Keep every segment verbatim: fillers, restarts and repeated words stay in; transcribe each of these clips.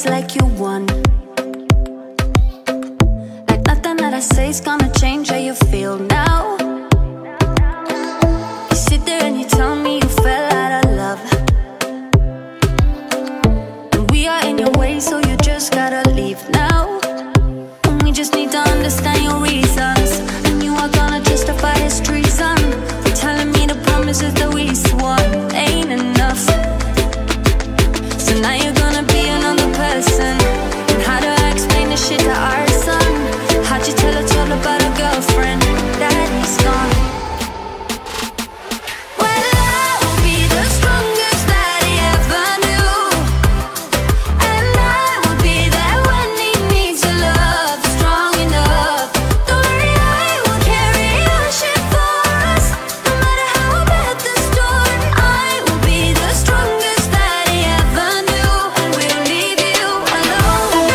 always like you won. Like nothing that I say is gonna change how you feel now. You sit there and you tell me you fell out of love, and we are in your way, so you just gotta leave now. And we just need to understand your reasons, and you are gonna justify his treason for telling me the promises that we swore ain't enough. So now you're gonna be another person. And how do I explain this shit to our son? How'd you tell a total about a girlfriend that he's gone? Well, I will be the strongest that he ever knew, and I will be there when he needs your love, strong enough. Don't worry, I will carry your shit for us, no matter how bad the storm. I will be the strongest that he ever knew, and we'll leave you alone.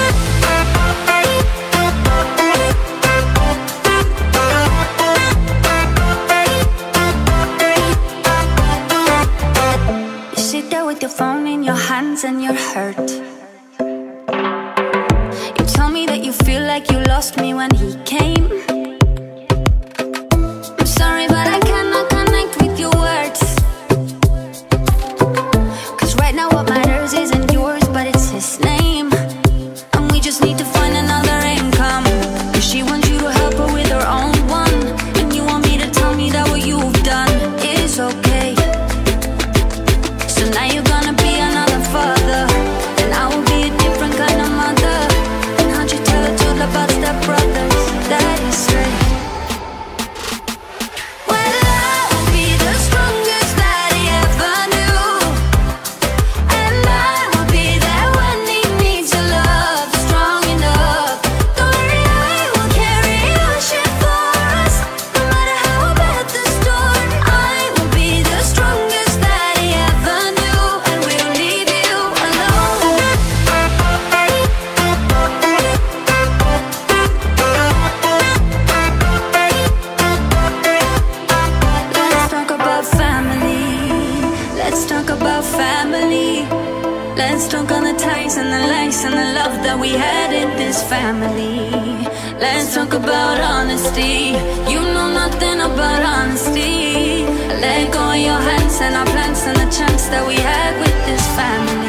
You sit there with your phone in your hands and you're hurt. You tell me that you feel like you lost me when he came. I'm sorry, but I cannot connect with your words, 'cause right now what matters isn't yours, but it's his name. And we just need to find another income, 'cause she wants you to help her with her own one. And you want me to tell me that what you've done is okay. So now you're gonna be another father, and I will be a different kind of mother. And how'd you tell her to about step brothers that he's straight? Well, I will be the strongest that he ever knew, and I will be there when he needs your love, strong enough. Don't worry, I will carry your shit for us, no matter how bad the storm. I will be the strongest that he ever knew, and we'll leave you alone. Let's talk about family. Let's talk about family. Let's talk on the ties and the lies and the love that we had in this family. Let's talk about honesty. You know nothing about honesty. Let go of your hands and our plans and the chance that we had with this family.